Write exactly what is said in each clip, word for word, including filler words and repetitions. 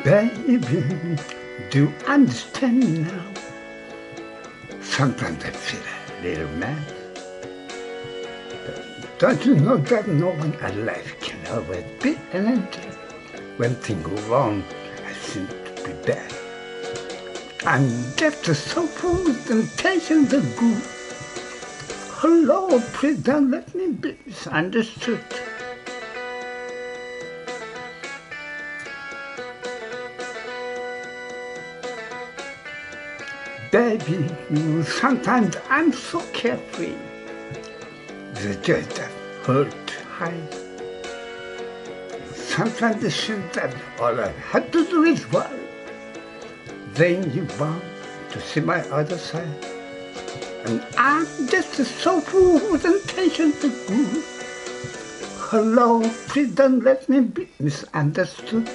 Baby, do you understand me now? Sometimes I feel a little mad. But don't you know that no one alive can always be an angel? When things go wrong, I seem to be bad. I'm just so full with temptation to go. Hello, please don't let me be misunderstood. Baby, sometimes I'm so carefree. The joy that hurt high. Sometimes it seems that all I had to do is worry. Then you want to see my other side. And I'm just so full with intention to go. Hello, please don't let me be misunderstood.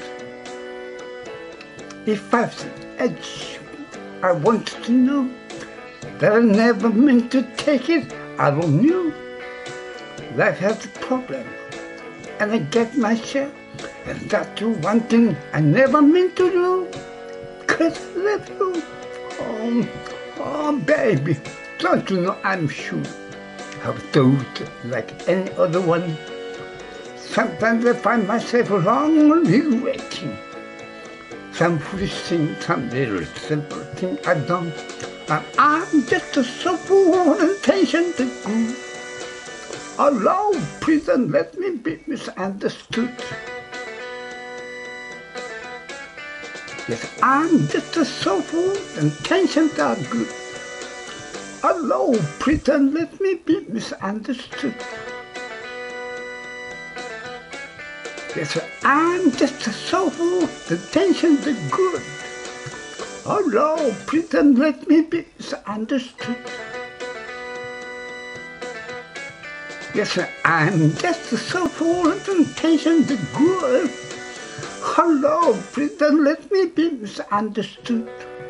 If I've an edge, I want to know that I never meant to take it. I don't know. Life has a problem, and I get my share. And that's one thing I never meant to do. Cause I love you. Oh, oh, baby, don't you know I'm sure I've thought like any other one. Sometimes I find myself long regretting some foolish thing, some little simple thing I done. And I'm just so full of intention to go. Allow, please don't let me be misunderstood. Yes, I'm just so full of intention to go. Allow, please don't let me be misunderstood. Yes, I'm just so full of intention to good. Allow, please don't let me be misunderstood. Yes, I'm just so full of intention to good. Hello, please don't let me be misunderstood.